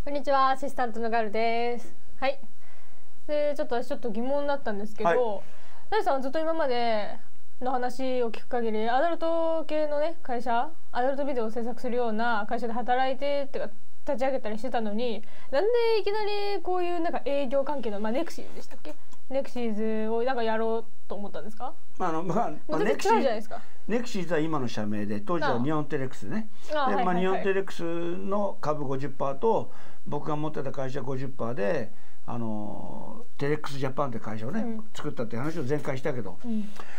こんにちは、アシスタントのガルです。はい。で、ちょっと疑問だったんですけど、ダイさんはずっと今までの話を聞く限り、アダルト系のね会社、アダルトビデオを制作するような会社で働いてってか立ち上げたりしてたのに、なんでいきなりこういうなんか営業関係のネクシーズでしたっけ？ネクシーズをなんかやろうと思ったんですか？ ネクシーズは今の社名で、当時は日本テレックスね。で、日本テレックスの株 50% と僕が持ってた会社 50% でテレックスジャパンって会社をね、作ったっていう話を前回したけど、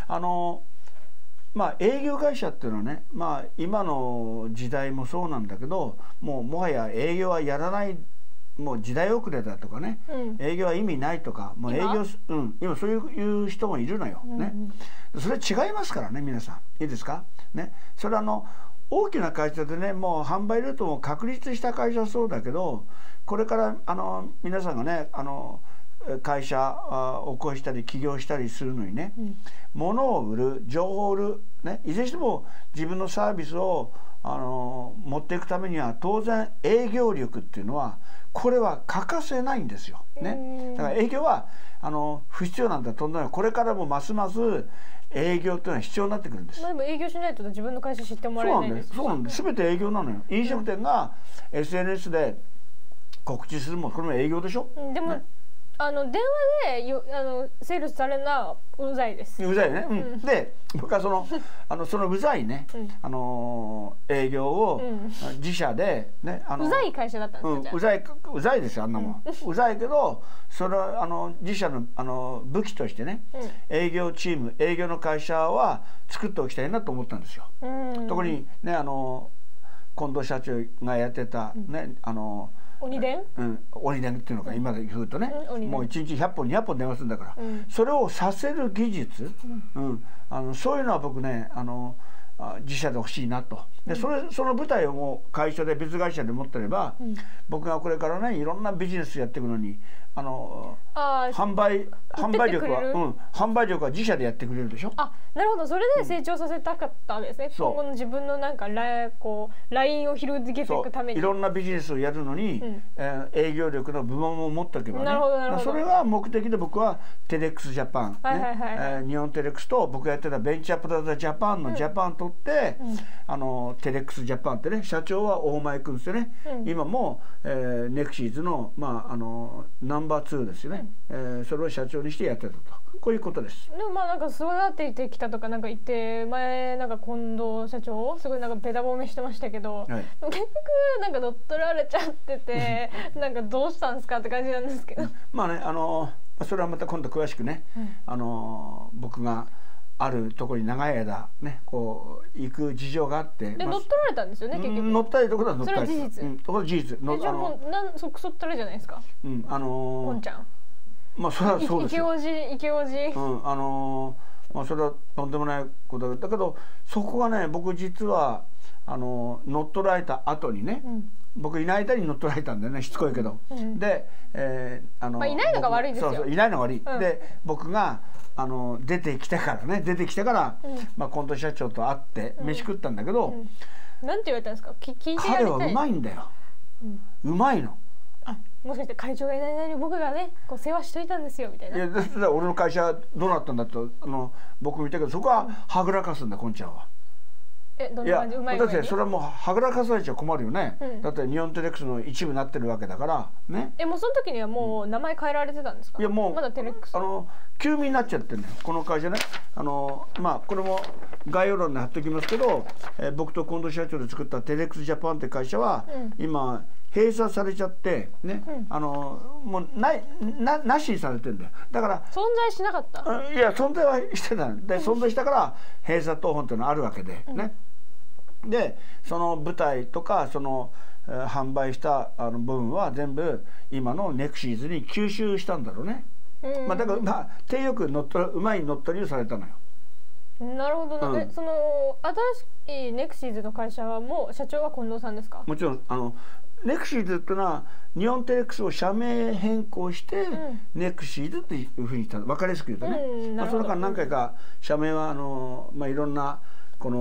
営業会社っていうのはね、今の時代もそうなんだけど、もはや営業はやらない、もう時代遅れだとかね、営業は意味ないとか、もう営業今そういう人もいるのよ、ね。それ違いますからね、皆さんいいですかね。それは大きな会社でね、もう販売ルートも確立した会社はそうだけど、これから皆さんがね会社を起こしたり起業したりするのにね、物を売る、情報を売る、ね、いずれにしても自分のサービスを持っていくためには当然営業力っていうのはこれは欠かせないんですよ、ね。だから営業は不必要なんだとんでもない。これからもますます営業っていうのは必要になってくるんです。 でも営業しないと自分の会社知ってもらえないんです。 そうなんです。全て営業なのよ。飲食店が SNS で告知するもん、これも営業でしょ。 でも、ね、電話でセールスされるのはうざいです。 うざいね。で、僕はそのうざいね、営業を自社でね、 うざい会社だったんですか？ うざいですよ、あんなもん。うざいけど、それは自社の武器としてね、営業チーム、営業の会社は作っておきたいなと思ったんですよ。特にね、近藤社長がやってたね、 鬼電？ 鬼電っていうのか、今で言うとね、もう1日100本200本電話するんだから、それをさせる技術、そういうのは僕ね自社で欲しいなと。でその舞台をもう会社で別会社で持ってれば、僕がこれからねいろんなビジネスやっていくのに販売力は自社でやってくれるでしょ。 なるほど。それで成長させたかったわけですね。今後の自分のなんかラインを広げていくために、 いろんなビジネスをやるのに、営業力の部門を持っておけばね、それが目的で僕はテレックスジャパン、日本テレックスと僕がやってたベンチャープラザジャパンのジャパン取って、テレックスジャパンってね、社長は大前君ですよね。今もネクシーズのナンバー2ですよね。それを社長にしてやってたと、こういうことです。 でもなんか育ててきたとかなんか言って、前なんか近藤社長すごいなんかべた褒めしてましたけど、結局なんか乗っ取られちゃっててなんかどうしたんですかって感じなんですけど。 それはまた今度詳しくね、僕があるところに長い間ねこう行く事情があって、 で乗っ取られたんですよね、結局。 乗ったりところは乗ったり。 それは事実。 これ事実。 じゃあもうそそったらじゃないですか。ポンちゃん。 それはそうですよ。 池王子。 それはとんでもないことだけど、そこがね僕実は乗っ取られた後にね、僕いない間に乗っ取られたんだよね、しつこいけど。で、 いないのが悪いですよ。 そういないのが悪い。で僕が出てきてから近藤社長と会って飯食ったんだけど、 なんて言われたんですか？ 彼はうまいんだよ。うまいの。 もしかして会長がいない間に僕がねこう世話しといたんですよみたいな。 いや、だから俺の会社どうなったんだと僕も言ったけど、そこははぐらかすんだ、こんちゃんは。 どんな感じ？うまい具合に？ だってそれはもうはぐらかされちゃ困るよね。だって日本テレックスの一部になってるわけだからね。 もうその時にはもう名前変えられてたんですか？ いやもうまだテレックス休眠になっちゃってるんだよ、この会社ね。これも概要欄に貼っておきますけど、僕と近藤社長で作ったテレックスジャパンって会社は、今閉鎖されちゃってね、もうなしにされてるんだよ。だから存在しなかった。 いや存在はしてたんで、存在したから閉鎖等本っていうのがあるわけでね。でその舞台とか販売した部分は全部今のネクシーズに吸収したんだろうね。だから手よくうまい乗っ取りをされたのよ。 なるほど。その新しいネクシーズの会社はもう社長は近藤さんですか？ もちろんネクシーズっていうのは日本テレックスを社名変更して、ネクシーズっていうふうにしたの、分かりやすく言うとね。その間何回か社名はいろんなこの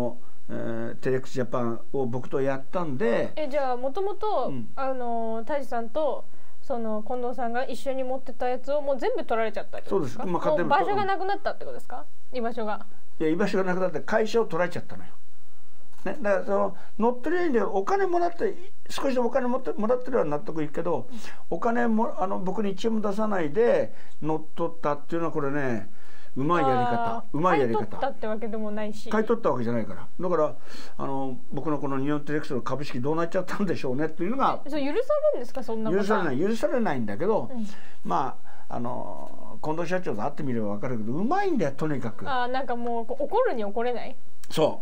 テレックスジャパンを僕とやったんで。 じゃあもともと泰治さんとその近藤さんが一緒に持ってたやつをもう全部取られちゃったってことですか？そうです。もう場所がなくなったってことですか？居場所が。いや、 居場所がなくなって会社を取られちゃったのよ。ね、だからその乗ってる意味でお金もらって少しでもお金もらってるは納得いくけど、お金も僕に1円も出さないで乗っ取ったっていうのはこれね、うまいやり方、うまいやり方。 買い取ったってわけでもないし、 買い取ったわけじゃないから。だから僕のこの日本テレックスの株式どうなっちゃったんでしょうねっていうのが。 そう許されるんですか？そんなこと。 許されないんだけど、まあ近藤社長と会ってみれば分かるけど、うまいんだよとにかく。 なんかもう怒るに怒れない。 そう。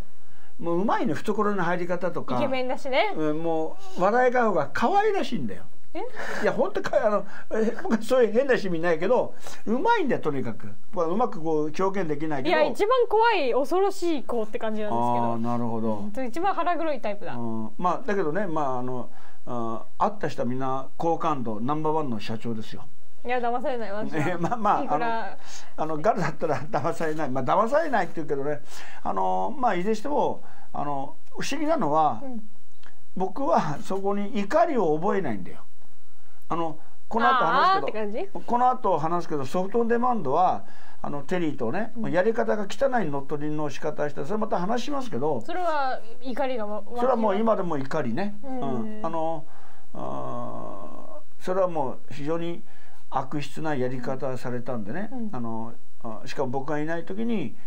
もううまいね、懐の入り方とか。 イケメンだしね。 もう笑い顔が可愛らしいんだよ。いや本当僕そういう変な趣味ないけど、うまいんだよとにかく。うまくこう表現できないけど。 いや一番怖い恐ろしい子って感じなんですけど。 なるほど。 一番腹黒いタイプだ。 まあだけどね、会った人はみんな好感度ナンバーワンの社長ですよ。 いや騙されないわ。 ガルだったら騙されない、騙されないって言うけどね、いずれにしても不思議なのは、僕はそこに怒りを覚えないんだよ。この後話すけどソフトオンデマンドはテリーとね、やり方が汚い乗っ取りの仕方して、それまた話しますけど、 それは怒りがそれはもう今でも怒りね。それはもう非常に悪質なやり方されたんでね、しかも僕がいない時に、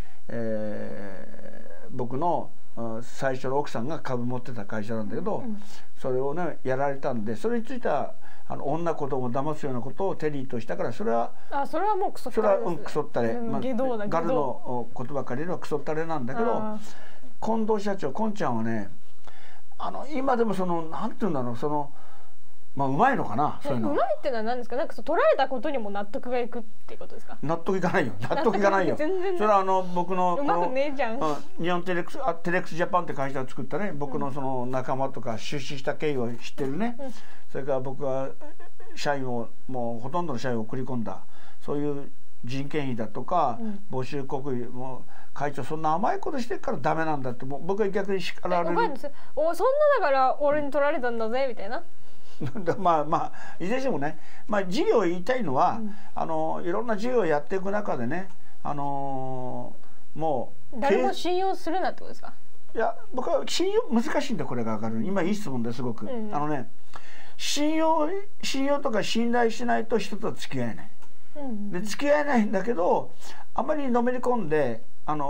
僕の最初の奥さんが株持ってた会社なんだけど、それをねやられたんで、それについては女子供を騙すようなことをテリーとしたから、それはもうクソったれ、 クソったれ、ガルの言葉借りればクソったれなんだけど、近藤社長、近ちゃんはね、今でもなんていうんだろう、うまいのかな、そういうの。 うまいってのは何ですか？なんか取られたことにも納得がいくっていうことですか？ 納得いかないよ。納得いかないよ。それは僕のうまくねえじゃん。 日本テレックスジャパンって会社を作ったね、僕のその仲間とか出資した経緯を知ってるね。それから僕は社員をもうほとんどの社員を送り込んだ、そういう人件費だとか募集国費も会長そんな甘いことしてるからダメなんだって、もう僕は逆に叱られる。そんなだから俺に取られたんだぜみたいな。 いずれにしてもね、事業を言いたいのは、いろんな事業をやっていく中でね、もう誰も信用するなってことですか？ いや僕は信用難しいんだ、これが分かる。今いい質問ですごく。信用とか信頼しないと人とは付き合えない。で付き合えないんだけど、あまりのめり込んで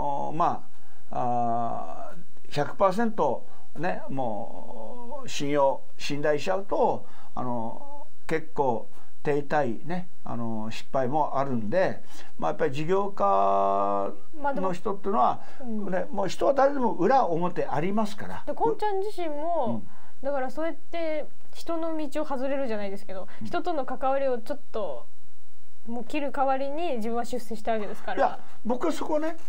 100% ね、もう信頼しちゃうと結構手痛いね失敗もあるんで、やっぱり事業家の人っていうのは、もう人は誰でも裏表ありますから。 でこんちゃん自身も、だからそうやって人の道を外れるじゃないですけど、人との関わりをちょっともう切る代わりに自分は出世したわけですから。 いや僕はそこはね、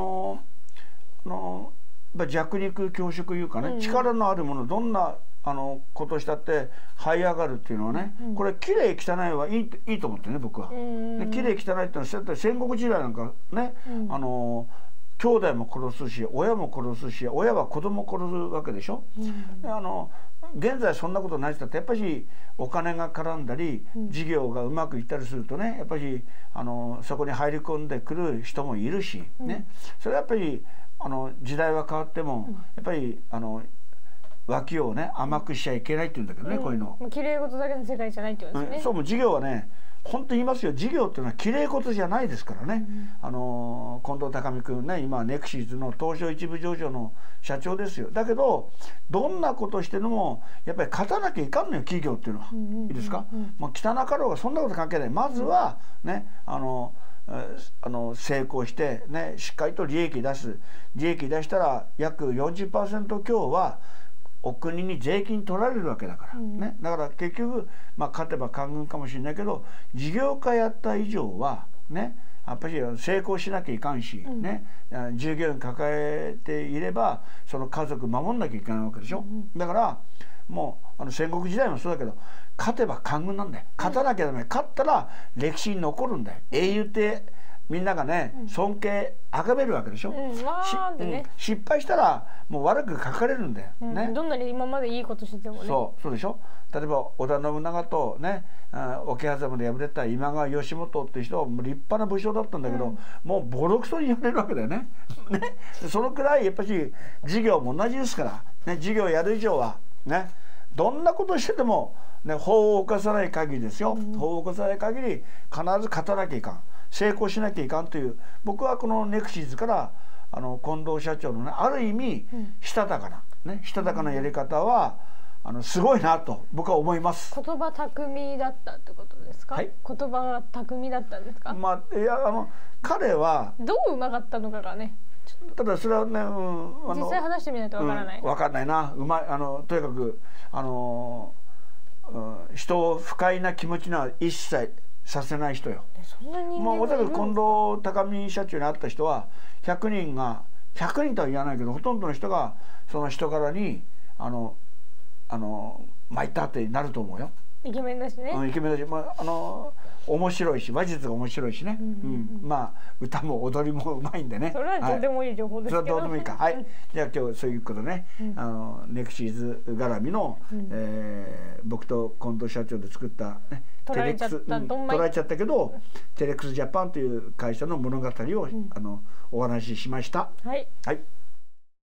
弱肉強食いうかね、力のあるものどんなことしたって這い上がるっていうのはね、これ綺麗汚いはいいと思ってね、僕は。綺麗汚いっていうのは戦国時代なんかね、兄弟も殺すし親も殺すし、親は子供を殺すわけでしょ。現在そんなことない人ってやっぱりお金が絡んだり事業がうまくいったりするとね、やっぱりそこに入り込んでくる人もいるしね、それはやっぱり時代は変わってもやっぱり脇をね甘くしちゃいけないって言うんだけどね、こういうの。 綺麗事だけの世界じゃないってことですね。 そう、もう事業はね本当に言いますよ、事業っていうのは綺麗事じゃないですからね。近藤孝美君ね、今ネクシーズの東証一部上場の社長ですよ。だけどどんなことしてもやっぱり勝たなきゃいかんのよ、企業っていうのは。いいですか？もう汚かろうがそんなこと関係ない。まずはね成功してね、しっかりと利益出したら約 40% 強はお国に税金取られるわけだからね。だから結局勝てば官軍かもしれないけど、事業家やった以上はねやっぱり成功しなきゃいかんしね、従業員抱えていればその家族守んなきゃいけないわけでしょ。だからもう戦国時代もそうだけど、勝てば官軍なんだよ。勝たなきゃダメ。勝ったら歴史に残るんだよ。英雄ってみんながね、尊敬崇めるわけでしょ。 わーってね、 失敗したらもう悪く書かれるんだよ、ね。 どんなに今までいいことしててもね。 そうでしょ。例えば織田信長とね、桶狭間で敗れた今川義元っていう人はもう立派な武将だったんだけど、もうボロクソに言われるわけだよね。そのくらいやっぱり事業も同じですから、ね、事業やる以上はね、どんなことしてても、ね、法を犯さない限りですよ、法を犯さない限り必ず勝たなきゃいかん、成功しなきゃいかんという、僕はこのネクシーズから近藤社長のね、ある意味したたかなやり方はすごいなと僕は思います。 言葉巧みだったってことですか？はい、言葉が巧みだったんですか？ まあいや彼はどううまかったのかがね。 ただそれはね、 実際話してみないとわからない。 わかんないな。とにかく人を不快な気持ちには一切させない人よ。 そんな人間がいるんですか？ おそらく近藤高見社長に会った人は100人とは言わないけど、ほとんどの人がその人柄に参ったってなると思うよ。 イケメンだしね。 イケメンだし、面白いし、話術が面白いしね。まあ歌も踊りもうまいんでね。 それはどうでもいい情報ですけど。 それはどうでもいいか。はい。じゃあ今日そういうことね、ネクシーズ絡みの僕と近藤社長で作った取られちゃったけど、テレックスジャパンという会社の物語をお話ししました。 はい。 はい。